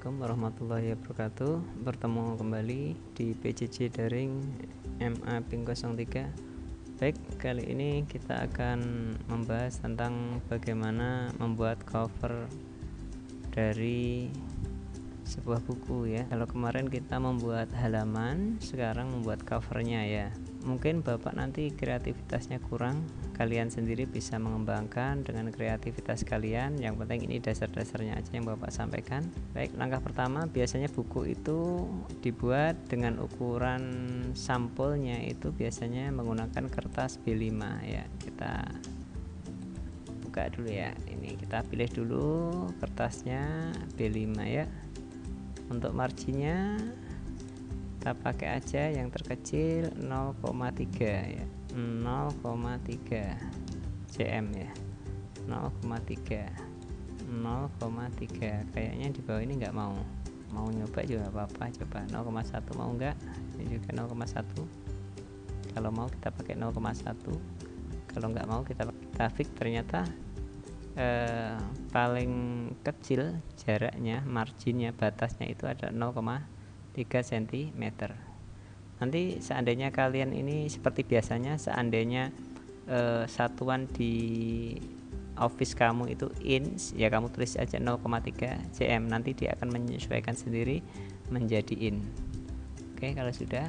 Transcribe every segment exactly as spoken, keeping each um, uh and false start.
Assalamualaikum warahmatullahi wabarakatuh. Bertemu kembali di P J J Daring M A Pink nol tiga. Baik, kali ini kita akan membahas tentang bagaimana membuat cover dari sebuah buku ya. Kalau kemarin kita membuat halaman, sekarang membuat covernya ya. Mungkin Bapak nanti kreativitasnya kurang, kalian sendiri bisa mengembangkan dengan kreativitas kalian. Yang penting ini dasar-dasarnya aja yang Bapak sampaikan. Baik, langkah pertama biasanya buku itu dibuat dengan ukuran sampulnya itu biasanya menggunakan kertas B lima ya. Kita buka dulu ya. Ini kita pilih dulu kertasnya B lima ya. Untuk marginnya kita pakai aja yang terkecil nol koma tiga ya, nol koma tiga cm ya, nol koma tiga, nol koma tiga. Kayaknya di bawah ini nggak mau mau nyoba juga apa-apa, coba nol koma satu mau nggak? Ini juga nol koma satu. Kalau mau kita pakai nol koma satu, kalau nggak mau kita kita fix. Ternyata eh, paling kecil jaraknya, marginnya, batasnya itu ada nol koma tiga sentimeter. Nanti seandainya kalian ini seperti biasanya, seandainya eh, satuan di office kamu itu inch ya, kamu tulis aja nol koma tiga cm, nanti dia akan menyesuaikan sendiri menjadi in. Oke, kalau sudah,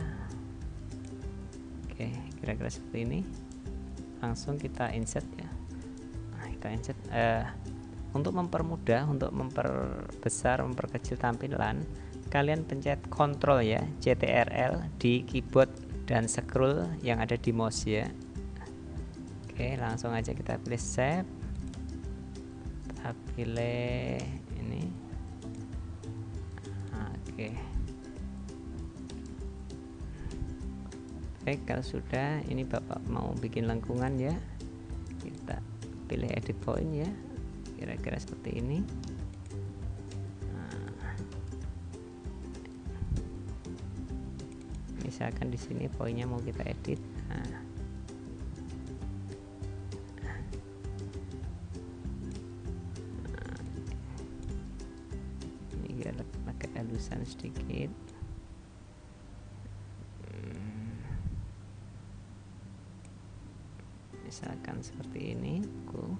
oke, kira-kira seperti ini. Langsung kita insert ya. Nah, kita insert eh, untuk mempermudah, untuk memperbesar, memperkecil tampilan, kalian pencet Ctrl ya, C T R L di keyboard dan scroll yang ada di mouse ya. Oke, langsung aja kita pilih save. Kita pilih ini. Oke. Baik, kalau sudah, ini Bapak mau bikin lengkungan ya. Kita pilih edit point ya. Kira-kira seperti ini. Misalkan di sini poinnya mau kita edit. Nah, ini kita pakai halusan sedikit. Hmm, misalkan seperti ini. Cool.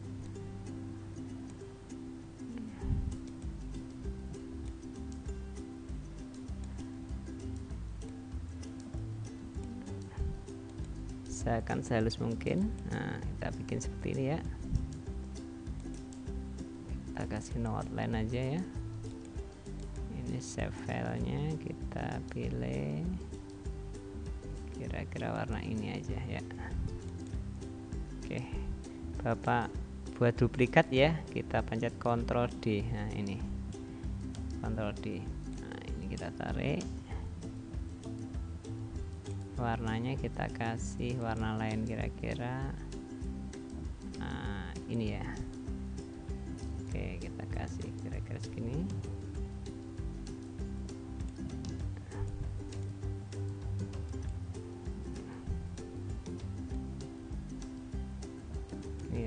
Akan sehalus mungkin. Nah, kita bikin seperti ini ya. Kita kasih no outline aja ya. Ini save filenya, kita pilih kira-kira warna ini aja ya. Oke, Bapak buat duplikat ya, kita pencet Ctrl D. Nah, ini Ctrl D. Nah, ini kita tarik. Warnanya kita kasih warna lain, kira-kira nah, ini ya. Oke, kita kasih kira-kira segini. Iya.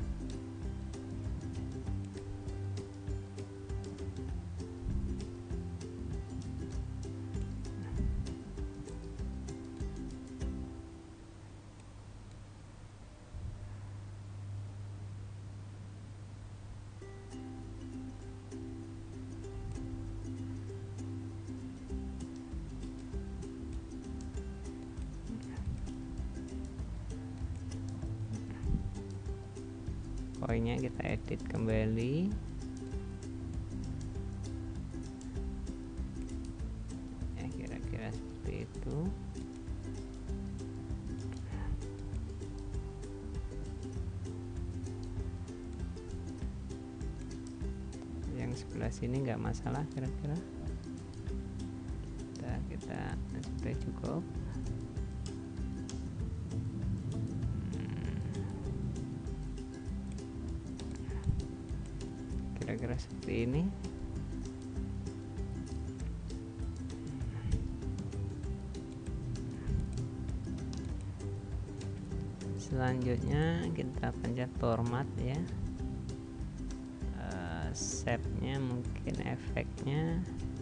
Poinnya kita edit kembali. Ya, kira-kira seperti itu. Yang sebelah sini nggak masalah, kira-kira kita kita sudah cukup. Kira-kira seperti ini. Selanjutnya kita pencet format ya. shape-nya, mungkin efeknya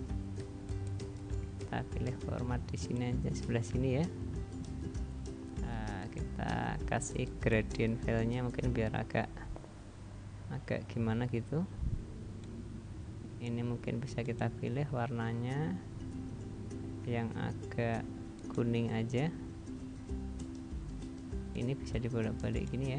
kita pilih format di sini aja, sebelah sini ya. Nah, kita kasih gradient fill-nya mungkin biar agak agak gimana gitu. Ini mungkin bisa kita pilih warnanya yang agak kuning aja. Ini bisa dibolak-balik gini ya,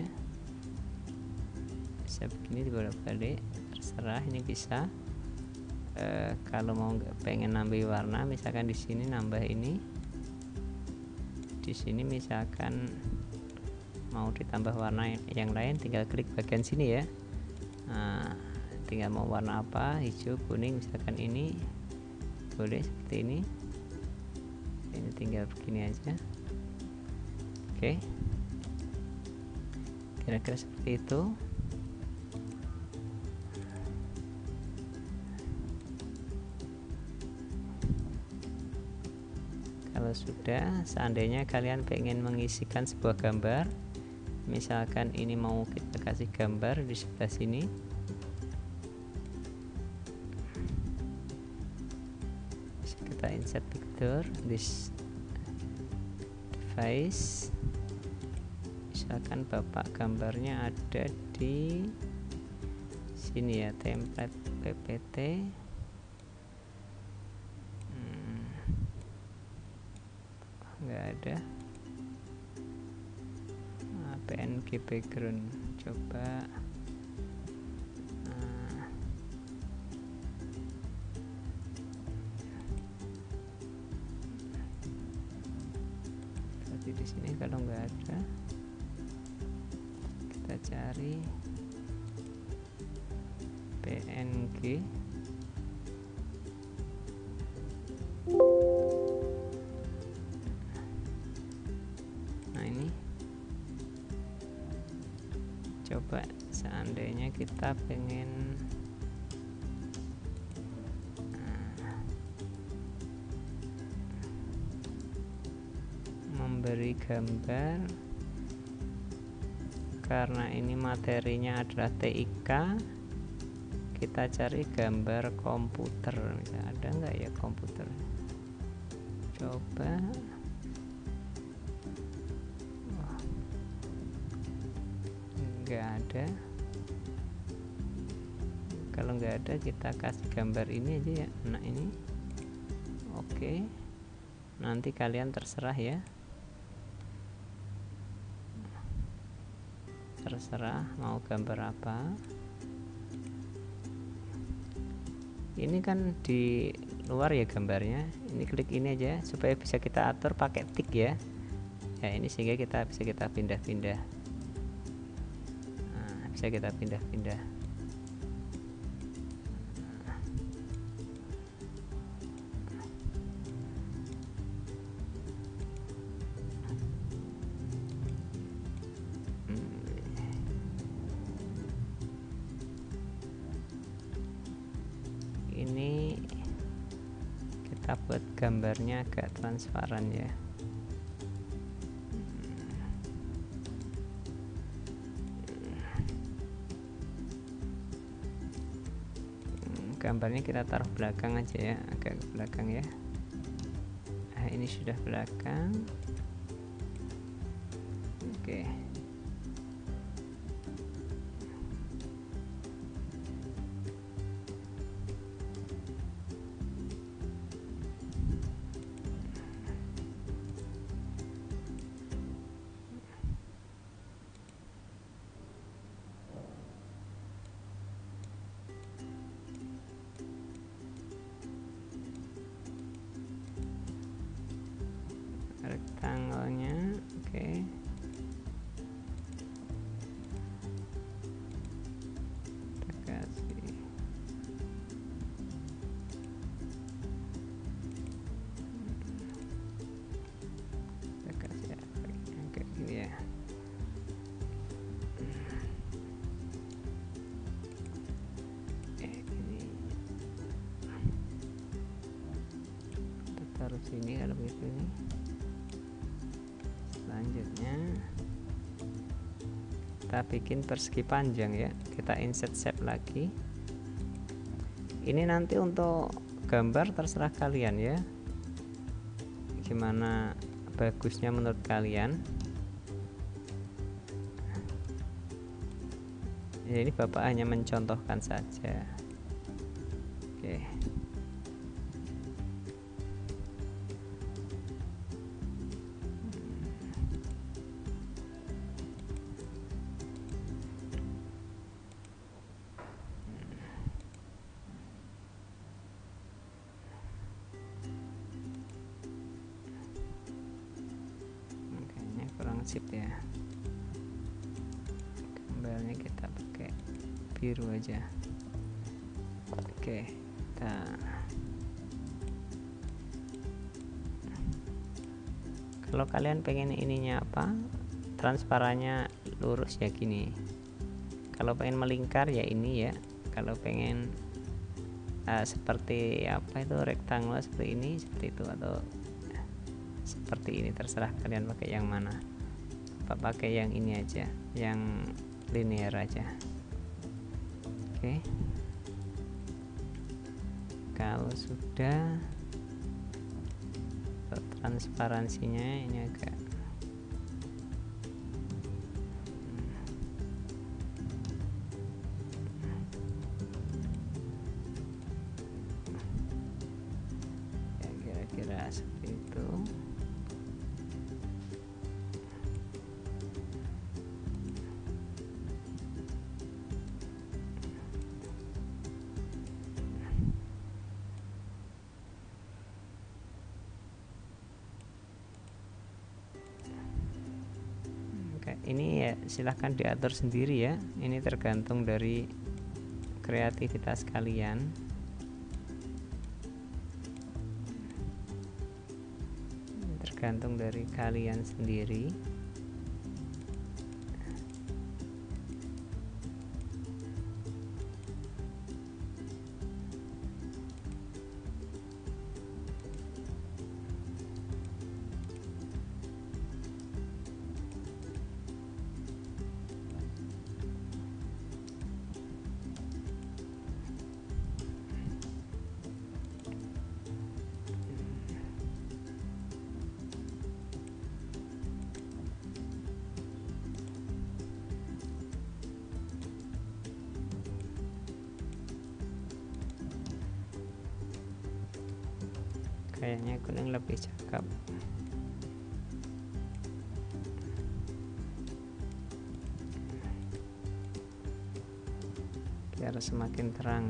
bisa begini dibolak-balik, terserah. Ini bisa e, kalau mau nggak pengen nambah warna, misalkan di sini nambah ini, di sini misalkan mau ditambah warna yang lain, tinggal klik bagian sini ya. Nah, tinggal mau warna apa, hijau, kuning, misalkan ini boleh seperti ini. Ini tinggal begini aja. Oke, kira-kira seperti itu. Kalau sudah, seandainya kalian pengen mengisikan sebuah gambar, misalkan ini mau kita kasih gambar di sebelah sini, bisa kita insert picture this device. Misalkan bapak gambarnya ada di sini ya, template P P T, hmm, nggak ada. Nah, P N G background, coba nah, tapi di sini kalau nggak ada, kita cari P N G. Nah, ini coba seandainya kita pengen nah, memberi gambar, karena ini materinya adalah T I K, kita cari gambar komputer. Ada nggak ya komputer? Coba. Wah, nggak ada. Kalau nggak ada, kita kasih gambar ini aja ya, nah ini. Oke, nanti kalian terserah ya, terserah mau gambar apa. Ini kan di luar ya gambarnya, ini klik ini aja supaya bisa kita atur pakai tik ya. Ya ini sehingga kita bisa kita pindah-pindah. Nah, bisa kita pindah-pindah. Ini kita buat gambarnya agak transparan ya. Gambarnya kita taruh belakang aja ya, agak ke belakang ya. Nah, ini sudah belakang. Oke. Rektangelnya, oke. Okay. Kita kasih kita kasih kayak gini ya. Eh, ini kita taruh sini kalau begitu ini. Selanjutnya kita bikin persegi panjang ya, kita insert shape lagi, Ini nanti untuk gambar terserah kalian ya, gimana bagusnya menurut kalian. Ya, ini Bapak hanya mencontohkan saja. Oke. Kayaknya kurang sip ya. Gambarnya kita pakai biru aja. Oke, kita kalau kalian pengen ininya apa, transparannya lurus ya gini. Kalau pengen melingkar ya ini ya. Kalau pengen uh, seperti apa itu rectangle seperti ini, seperti itu, atau seperti ini, terserah kalian pakai yang mana. Apa pakai yang ini aja, yang linear aja. Oke. Kalau sudah, transparansinya ini agak ya kira-kira seperti itu. Ini ya silahkan diatur sendiri ya, ini tergantung dari kreativitas kalian. Tergantung dari kalian sendiri. Kayaknya kuning lebih cakep. Biar semakin terang.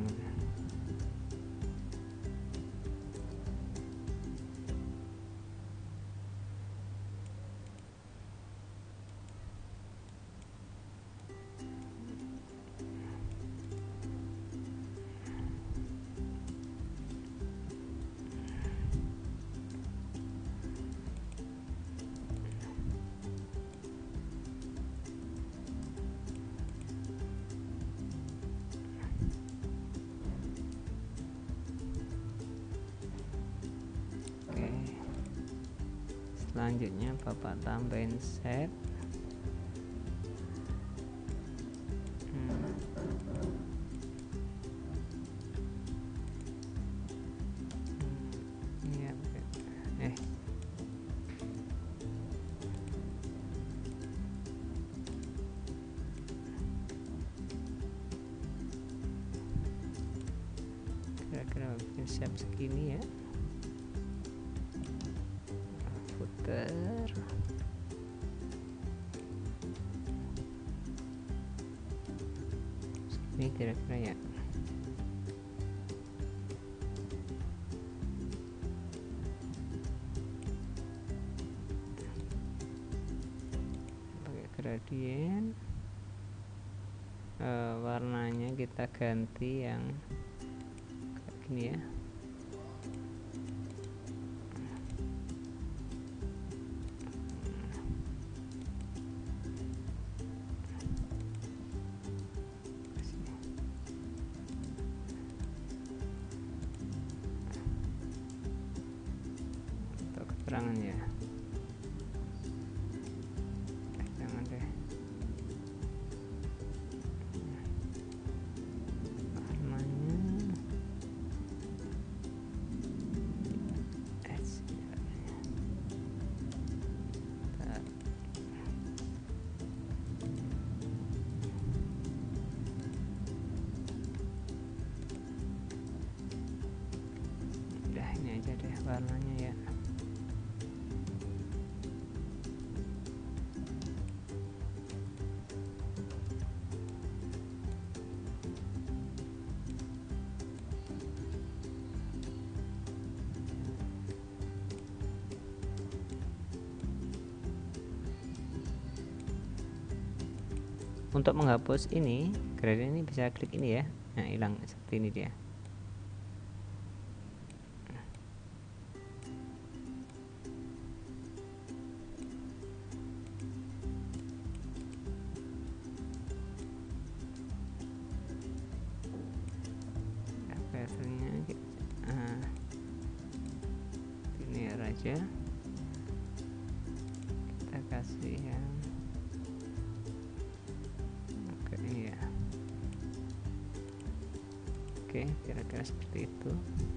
Selanjutnya Bapak tambahin shape. Hmm. Ini ya, eh kira-kira bikin shape segini ya. Footer. Ini kira-kira ya. Pakai gradient. Uh, warnanya kita ganti yang kayak gini ya. Keterangan ya, jangan deh. Warnanya ini aja deh warnanya ya. Untuk menghapus ini gradient ini bisa klik ini ya. Nah, hilang seperti ini dia. Filternya nah, ini aja kita kasih yang oke ya. Oke, kira-kira seperti itu.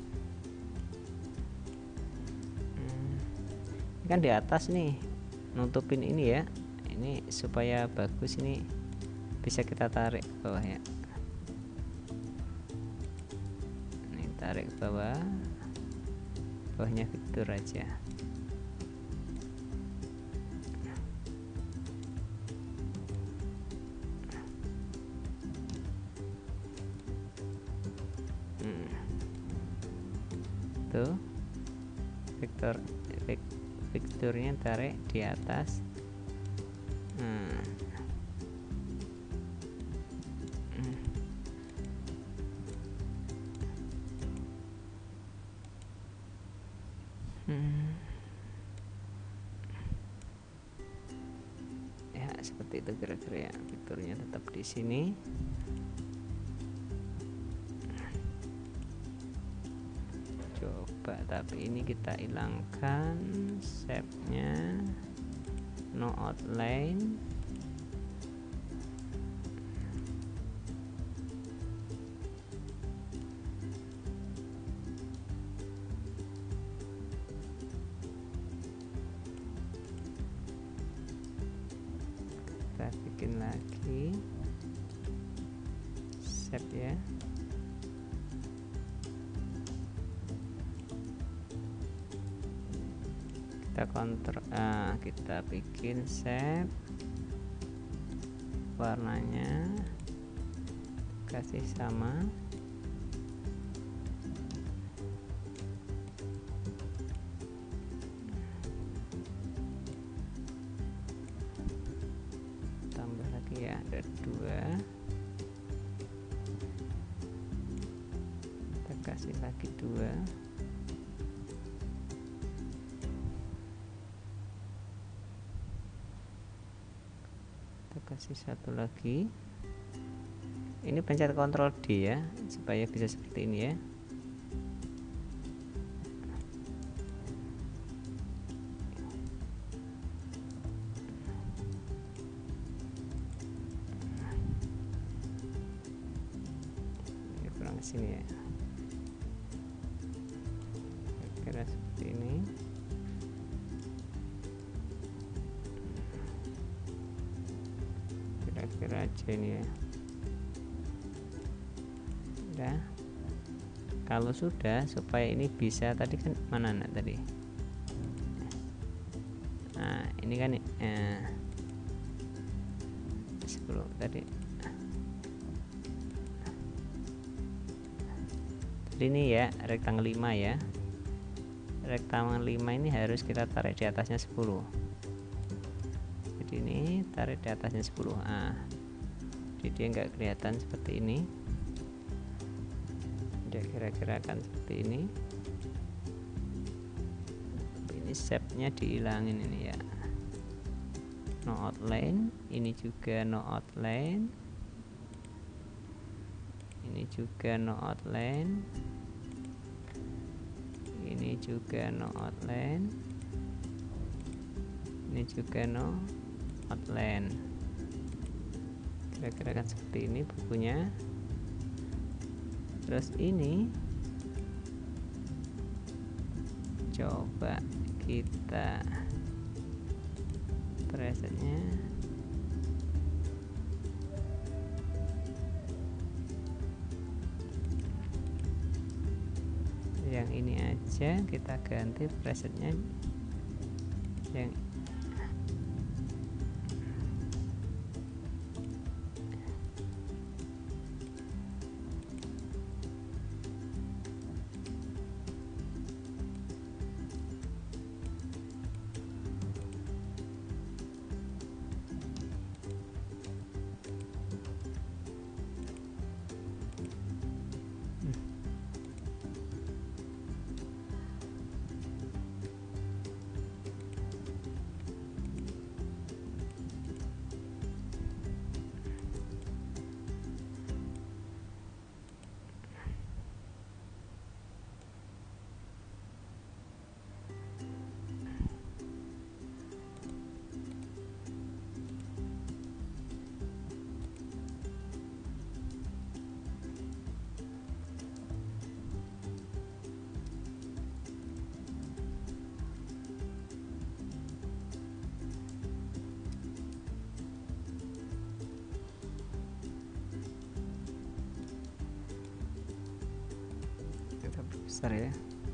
Hmm, ini kan di atas nih nutupin ini ya, ini supaya bagus, ini bisa kita tarik ke bawah ya. Ini tarik ke bawah, bawahnya fitur aja. hmm. Tuh vektor vektornya tarik di atas. hmm. Hmm. Hmm. Ya seperti itu kira-kira ya, vektornya tetap di sini. Coba, tapi ini kita hilangkan shape-nya, no outline. Kita bikin lagi shape ya. Kita kontrol, ah, kita bikin shape, warnanya kasih sama, tambah lagi ya, ada dua, kita kasih lagi dua. Kasih satu lagi, ini pencet Ctrl D ya supaya bisa seperti ini ya. Ini kurang ke sini ya, kira-kira seperti ini. Kira-kira aja ini ya. Udah. Kalau sudah, supaya ini bisa, tadi kan mana nak tadi, nah ini kan eh, sepuluh tadi. Tadi ini ya rectangle lima ya, rectangle lima ini harus kita tarik di atasnya sepuluh. Jadi ini tarik di atasnya sepuluh. Ah, jadi dia nggak kelihatan seperti ini. Dia kira-kira akan seperti ini. Ini shape-nya dihilangin ini ya. No outline. Ini juga no outline. Ini juga no outline. Ini juga no outline. Ini juga no outline. Kira-kira kan seperti ini bukunya. Terus ini coba kita presetnya yang ini aja, kita ganti presetnya yang kita besar ya.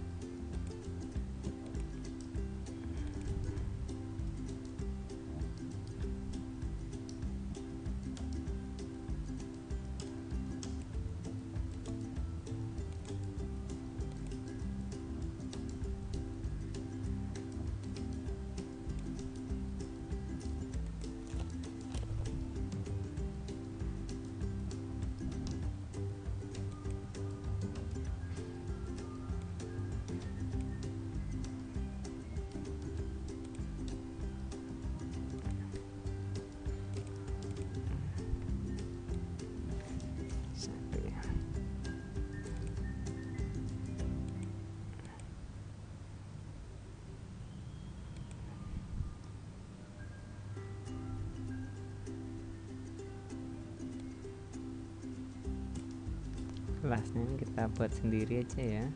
Kelasnya kita buat sendiri aja ya.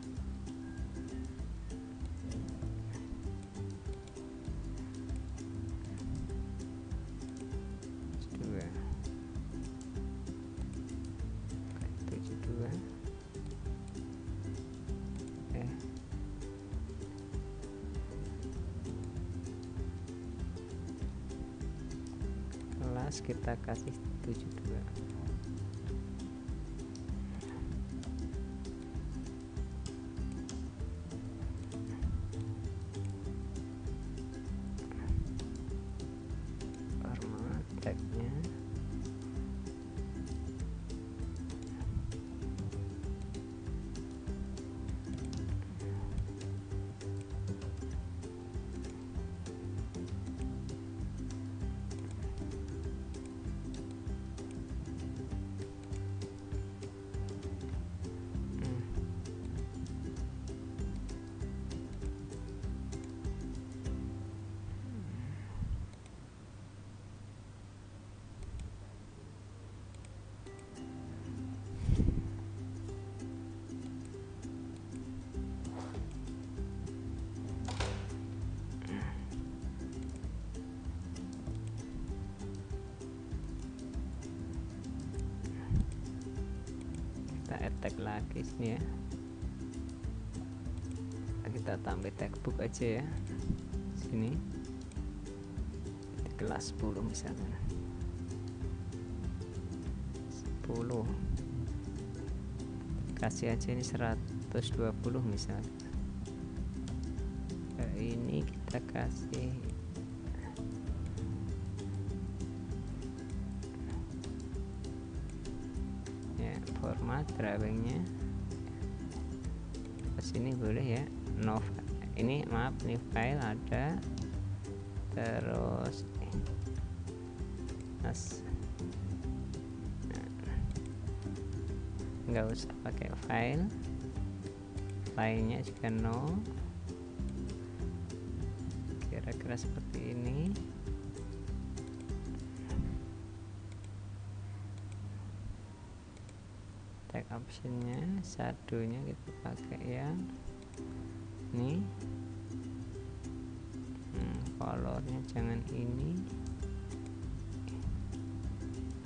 tujuh dua eh kelas kita kasih tujuh dua. Tagnya tag lagi sini ya, kita tambah tag book aja ya sini di kelas sepuluh misalkan sepuluh, kasih aja ini seratus dua puluh misalkan. Nah, ini kita kasih format drawingnya ke sini boleh ya. No, ini maaf nih file ada, terus mas nggak usah pakai file, filenya juga no, kira-kira seperti ini. Tag optionnya shadownya kita pakai yang ini. hmm, colornya jangan ini,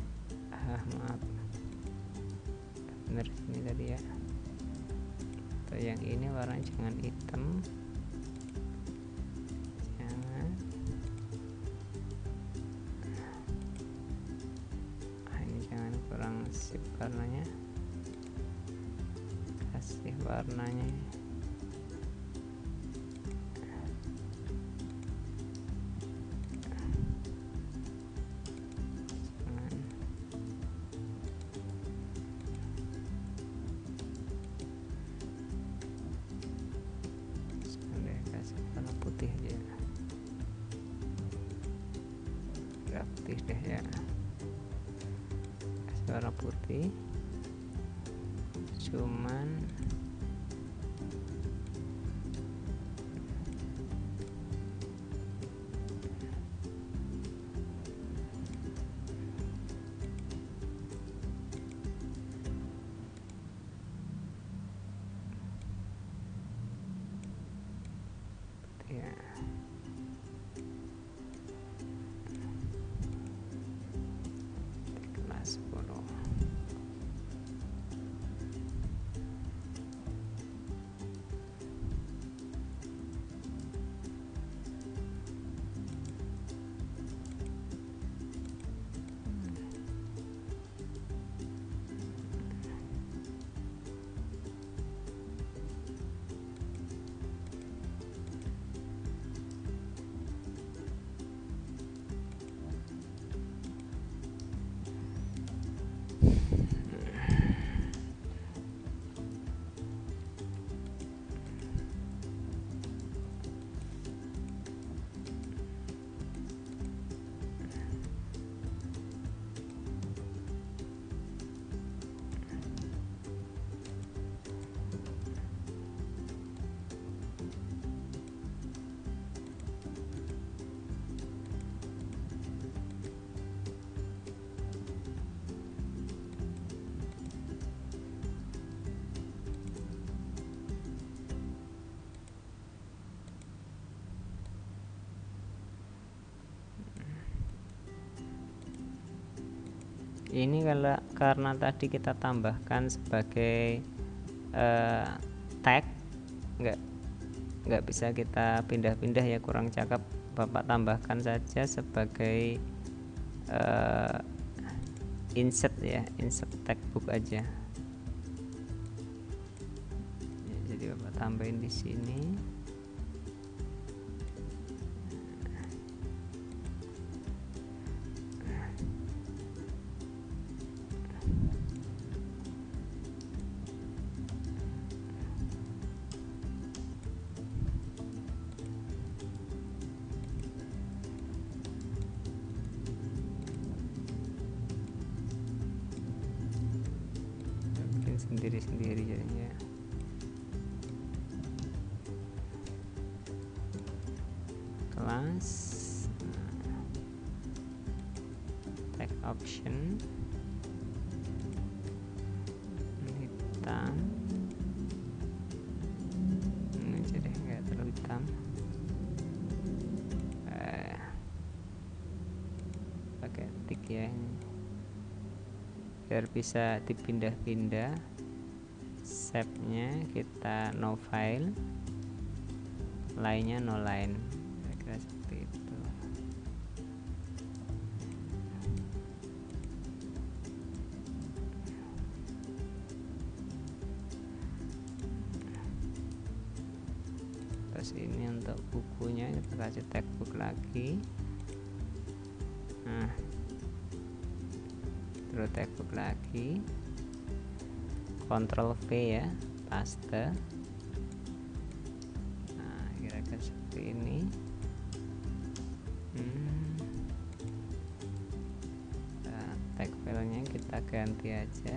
ah maaf bener sini tadi ya, atau yang ini warnanya jangan hitam, jangan. Nah, ini jangan kurang sip warnanya, kasih warnanya. Warna putih aja, putih deh ya, kasih warna putih, cuman ya. Kelas sepuluh. Ini kalau karena tadi kita tambahkan sebagai uh, tag, nggak nggak bisa kita pindah-pindah ya, kurang cakep. Bapak tambahkan saja sebagai uh, insert ya, insert tag book aja. Jadi Bapak tambahin di sini. Sendiri-sendiri jadinya. Kelas tag option hitam, ini jadi nggak terlalu hitam, eh, pakai tik ya biar bisa dipindah-pindah. Shape-nya kita no file, line-nya no line, kira-kira seperti itu. Terus ini untuk bukunya kita kasih tag book lagi. Nah, terus tag book lagi. Ctrl V ya, paste. Nah, kira-kira seperti ini. Hmm. Nah, tag filenya kita ganti aja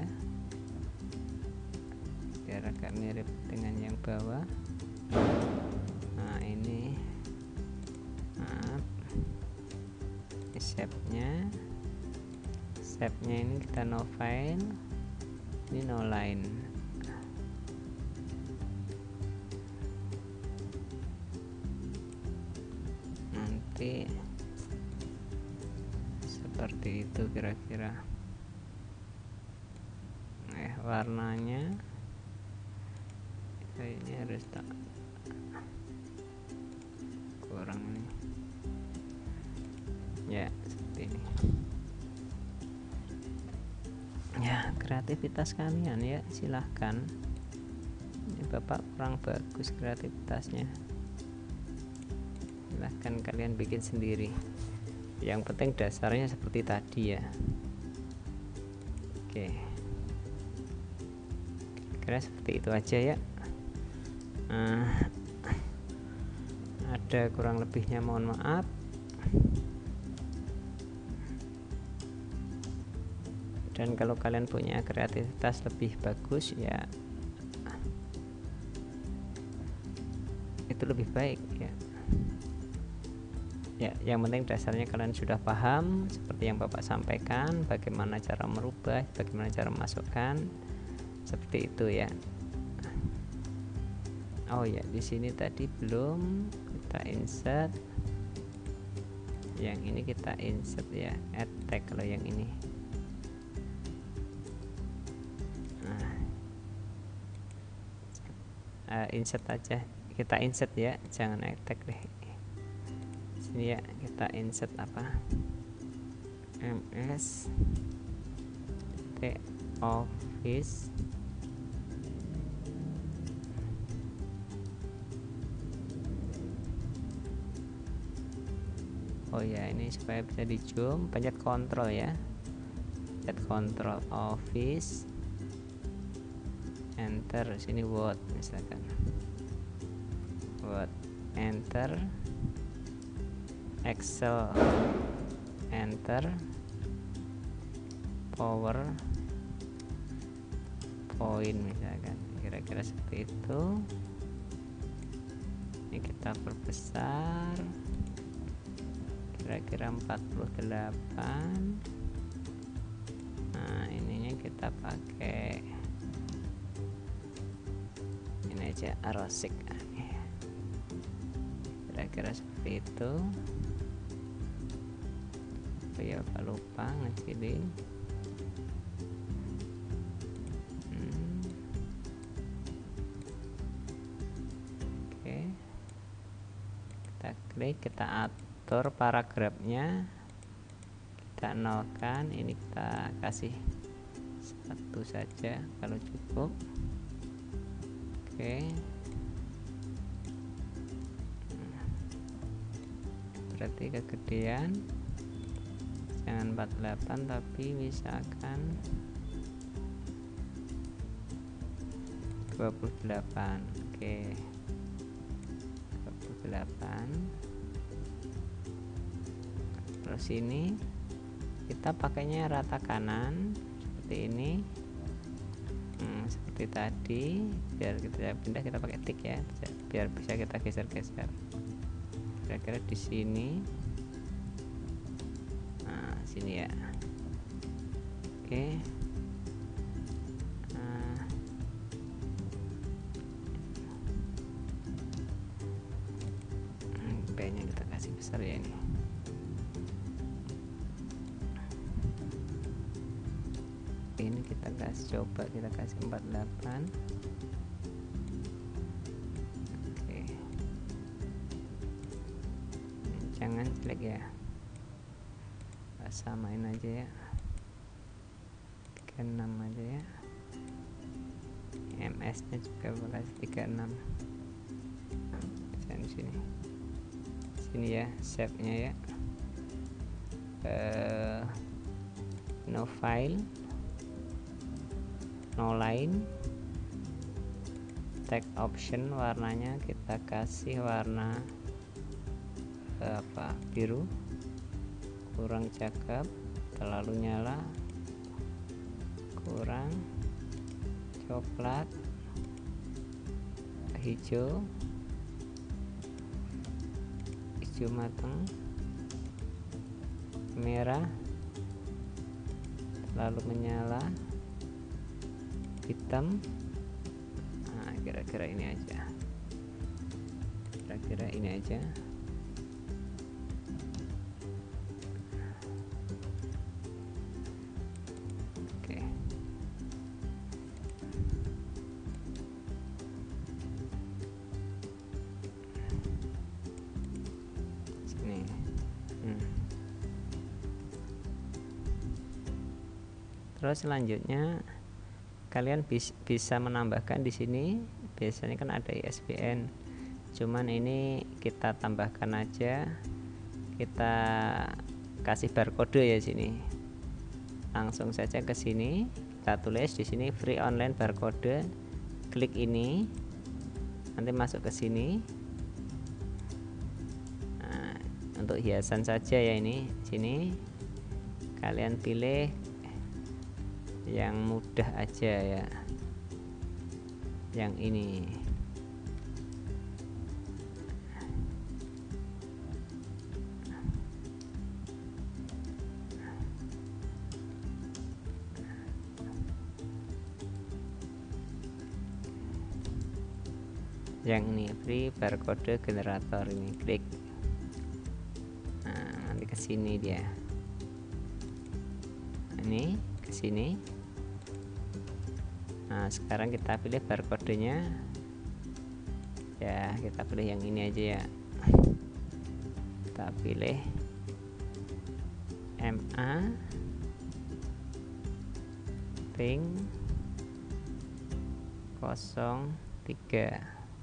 biar agak mirip dengan yang bawah. Nah, ini maaf, ini shape-nya shape-nya ini kita no file, ini no line. Nanti seperti itu kira-kira. Eh, warnanya kayaknya harus tak kurang nih ya, seperti ini ya. Kreativitas kalian ya, silahkan. Ini bapak kurang bagus kreativitasnya, silahkan kalian bikin sendiri. Yang penting dasarnya seperti tadi ya. Oke, kira seperti itu aja ya. Nah, ada kurang lebihnya mohon maaf. Dan kalau kalian punya kreativitas lebih bagus ya, itu lebih baik ya. Ya, yang penting dasarnya kalian sudah paham seperti yang bapak sampaikan, bagaimana cara merubah, bagaimana cara memasukkan, seperti itu ya. Oh ya, di sini tadi belum kita insert. Yang ini kita insert ya, add tag kalau yang ini. Nah, uh, insert aja, kita insert ya, jangan add tag deh. Sini ya, kita insert apa? ms t office oh ya, ini supaya bisa di zoom, pencet kontrol ya, pencet kontrol office, enter. Sini word misalkan, word, enter. Excel, enter. Power point misalkan, kira-kira seperti itu. Ini kita perbesar kira-kira empat puluh delapan. Nah, ininya kita pakai ini aja, arrowstick, kira-kira seperti itu. Oh ya, Pak lupa ngecilin. hmm. Oke, kita klik, kita atur paragrafnya, kita nolkan. Ini kita kasih satu saja kalau cukup. Oke, berarti kegedean, jangan empat puluh delapan tapi misalkan dua puluh delapan. Oke, dua puluh delapan. Terus ini kita pakainya rata kanan seperti ini. hmm, seperti tadi. Biar kita pindah, kita pakai tik ya, biar bisa kita geser-geser kira-kira di sini. Nah, sini ya. Oke, nah, P nya kita kasih besar ya ini. Ini kita kasih, coba kita kasih empat puluh delapan. Oke, jangan jelek ya, samain aja ya, tiga puluh enam aja ya. ms nya juga kasih tiga puluh enam. Di sini sini ya, shape nya ya, uh, no file, no line, text option, warnanya kita kasih warna uh, apa, biru, kurang cakep, terlalu nyala, kurang, coklat, hijau, hijau matang, merah, terlalu menyala, hitam. Nah, kira-kira ini aja, kira-kira ini aja. Terus selanjutnya kalian bis, bisa menambahkan di sini, biasanya kan ada I S B N, cuman ini kita tambahkan aja, kita kasih barcode ya sini. Langsung saja ke sini, kita tulis di sini free online barcode, klik ini, nanti masuk ke sini. Nah, untuk hiasan saja ya, ini sini kalian pilih yang mudah aja ya, yang ini. Yang ini free barcode generator, ini klik. Nah, nanti ke sini dia. Ini ke sini. Nah, sekarang kita pilih barcode-nya. Ya, kita pilih yang ini aja ya. Kita pilih M A Pink nol tiga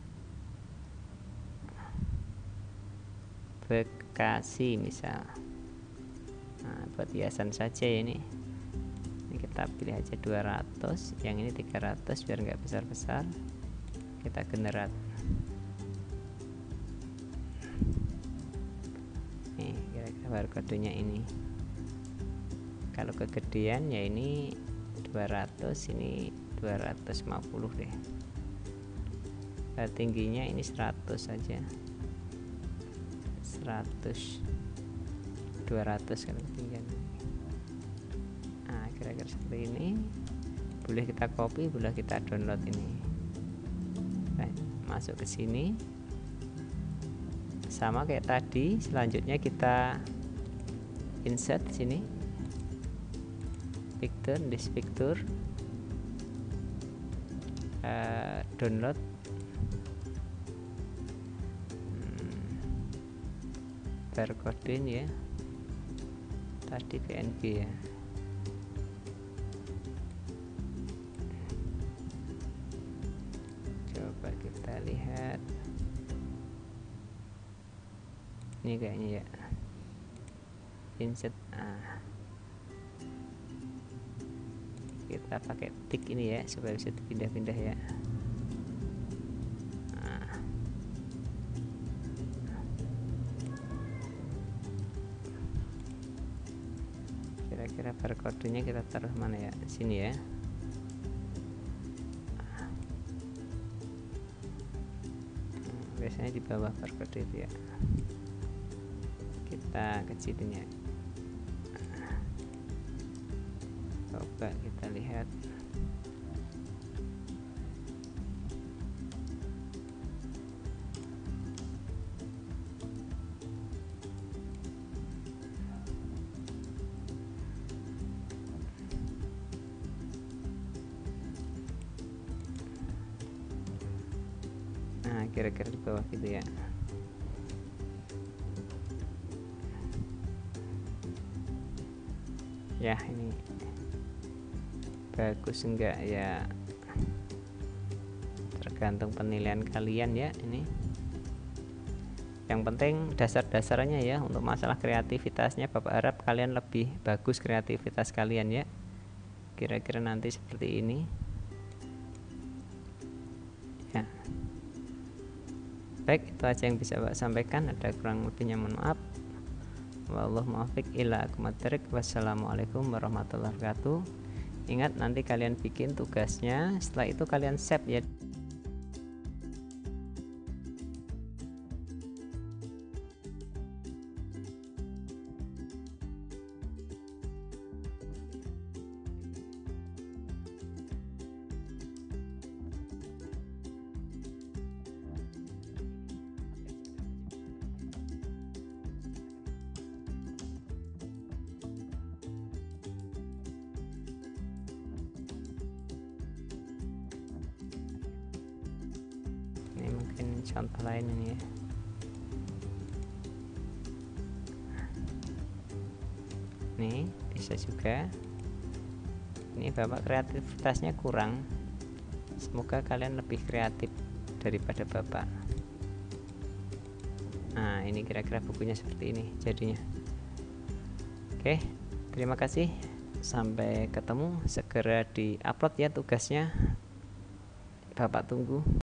Bekasi misal. Nah, buat hiasan saja ya ini. Ini kita pilih aja dua ratus, yang ini tiga ratus biar nggak besar-besar. Kita generat. Nih, kira-kira barcode-nya ini. Kalau kegedean ya ini dua ratus, ini dua ratus lima puluh deh. Nah, tingginya ini seratus saja. seratus, dua ratus kan ketinggian. Nah, kira-kira seperti ini. Boleh kita copy, boleh kita download ini. Nah, masuk ke sini. Sama kayak tadi, selanjutnya kita insert di sini. Picture, this picture. Uh, download. Hmm, barcode ya. Tadi P N G ya. Coba kita lihat. Ini kayaknya ya. Insert. Ah. Kita pakai tik ini ya supaya bisa dipindah-pindah ya. Nah. Kira-kira barcode-nya kita taruh mana ya? Sini ya. Biasanya di bawah barcode itu ya. Kita kecilin ya. Coba kita lihat. Nah, kira-kira di bawah gitu ya. Ya, ini bagus enggak ya, tergantung penilaian kalian ya. Ini yang penting dasar-dasarnya ya. Untuk masalah kreativitasnya Bapak harap kalian lebih bagus kreativitas kalian ya. Kira-kira nanti seperti ini ya. Baik, itu aja yang bisa Bapak sampaikan. Ada kurang lebihnya mohon maaf. Wallahu muwaffiq ila aqwamit thoriq. Wassalamualaikum warahmatullahi wabarakatuh. Ingat, nanti kalian bikin tugasnya, setelah itu kalian save ya. Ini mungkin contoh lain ini ya. Nih bisa juga. Ini bapak kreativitasnya kurang, semoga kalian lebih kreatif daripada bapak. Nah, ini kira-kira bukunya seperti ini jadinya. Oke, terima kasih, sampai ketemu, segera di upload ya tugasnya, bapak tunggu.